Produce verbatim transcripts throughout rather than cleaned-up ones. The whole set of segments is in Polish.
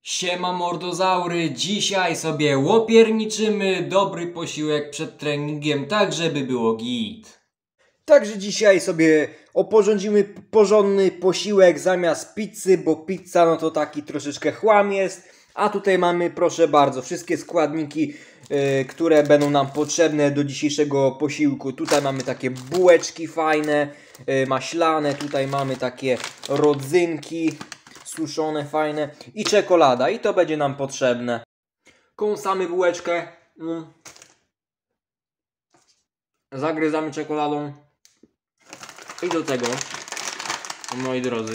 Siema mordozaury, dzisiaj sobie łopierniczymy dobry posiłek przed treningiem, tak żeby było git. Także dzisiaj sobie oporządzimy porządny posiłek zamiast pizzy, bo pizza no to taki troszeczkę chłam jest. A tutaj mamy, proszę bardzo, wszystkie składniki, yy, które będą nam potrzebne do dzisiejszego posiłku. Tutaj mamy takie bułeczki fajne, yy, maślane, tutaj mamy takie rodzynki suszone, fajne i czekolada. I to będzie nam potrzebne. Kąsamy bułeczkę, mm. zagryzamy czekoladą. I do tego, moi drodzy,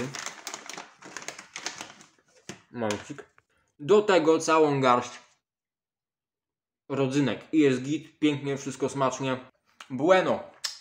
momencik, do tego całą garść rodzynek. I jest git, pięknie, wszystko smacznie. Bueno.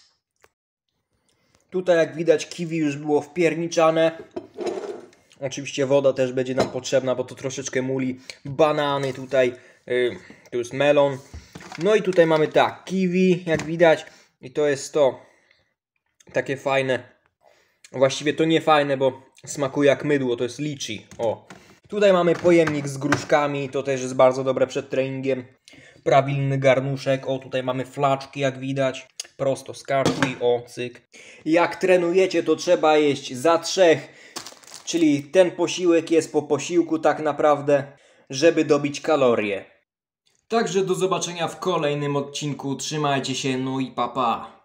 Tutaj jak widać kiwi już było wpierniczane. Oczywiście woda też będzie nam potrzebna, bo to troszeczkę muli. Banany tutaj, yy, tu jest melon. No i tutaj mamy tak, kiwi jak widać i to jest to. Takie fajne. Właściwie to nie fajne, bo smakuje jak mydło. To jest lichi. O. Tutaj mamy pojemnik z gruszkami. To też jest bardzo dobre przed treningiem. Prawilny garnuszek. O, tutaj mamy flaczki jak widać. Prosto z kartki. O, cyk. Jak trenujecie, to trzeba jeść za trzech. Czyli ten posiłek jest po posiłku tak naprawdę, żeby dobić kalorie. Także do zobaczenia w kolejnym odcinku. Trzymajcie się, no i pa pa.